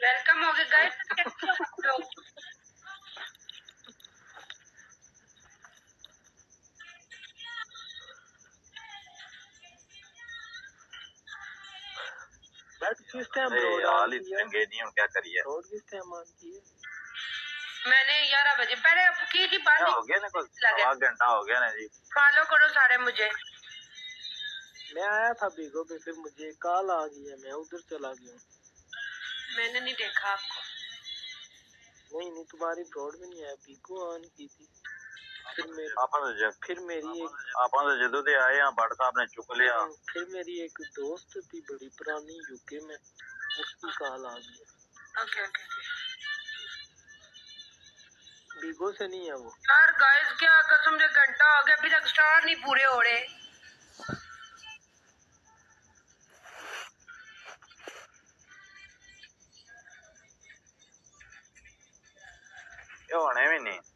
Welcome हो गए guys. किस टाइम हाल चंगे नहीं, क्या करिए। किस टाइम ऑन की है? मैंने 11 बजे पहले की थी बात। हो गया ना, कुछ आधा घंटा हो गया ना जी। फॉलो करो सारे मुझे। मैं आया था बीगो पे, फिर मुझे कॉल आ गई है, मैं उधर चला गया। मैंने नहीं देखा आपको। नहीं तुम्हारी फ्रॉड में नहीं आया, बीगो ऑन की थी। फिर मेरी जदों दे आए हैं, बट साहब ने चुक लिया। फिर मेरी एक दोस्त थी बड़ी पुरानी यूके में, उसकी कॉल आ गई। ओके ओके बीगो से नहीं है वो। यार गाइस क्या कसम से घंटा हो गया, अभी तक स्टार नहीं पूरे हो रहे। होने भी नहीं।